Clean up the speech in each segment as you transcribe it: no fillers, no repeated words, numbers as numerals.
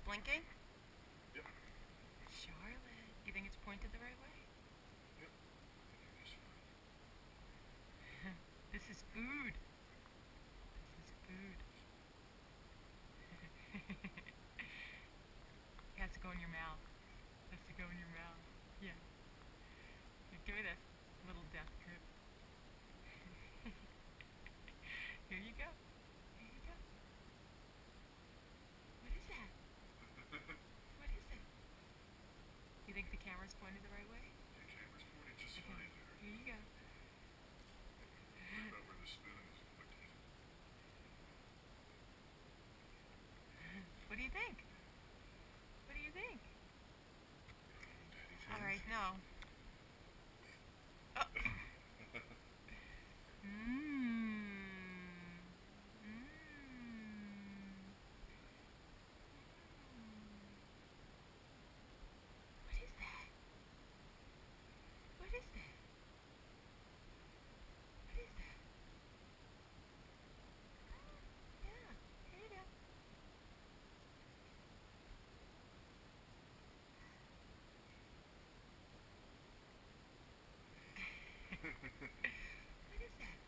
blinking? Yep. Charlotte, you think it's pointed the right way? Yep. I think that's fine. This is food. This is food. It has to go in your mouth. It has to go in your mouth. Yeah. Give me this little death grip. Here you go. Here you go. What is that? What is it? You think the camera's pointed the right way? The camera's pointing just fine there. Here you go. What about where the spoon is pointing? What do you think? What do you think? Daddy thinks. Alright, no. Oh. What is that? What is that? What is that? Yeah, here you go. What is that?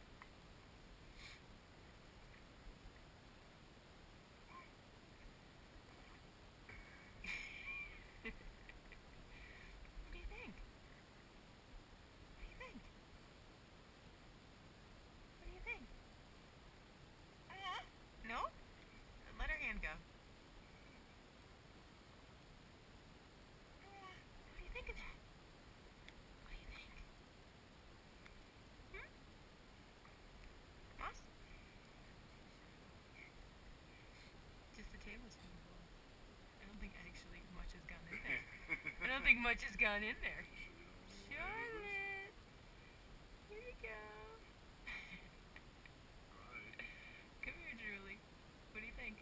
What do you think? What do you think? What do you think? No? Let her hand go. What do you think of that? What do you think? Hmm? Moss? Just a tablespoonful. I don't think actually much has gone in there. I don't think much has gone in there. Charlotte! Here you go. Right. Come here, Julie. What do you think?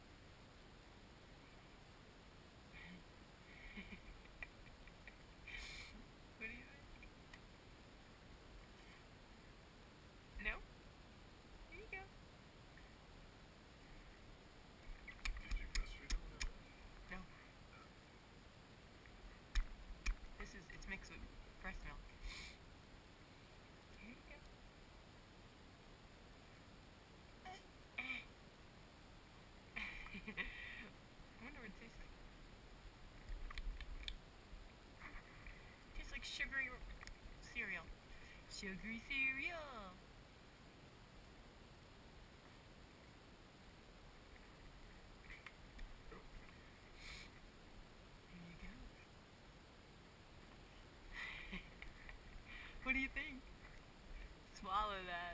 What do you think? No? Here you go. Did you breastfeed him when it was? No. It's mixed with breast milk. Here you go. I wonder what it tastes like. Tastes like sugary cereal. Sugary cereal. There you go. What do you think? Swallow that.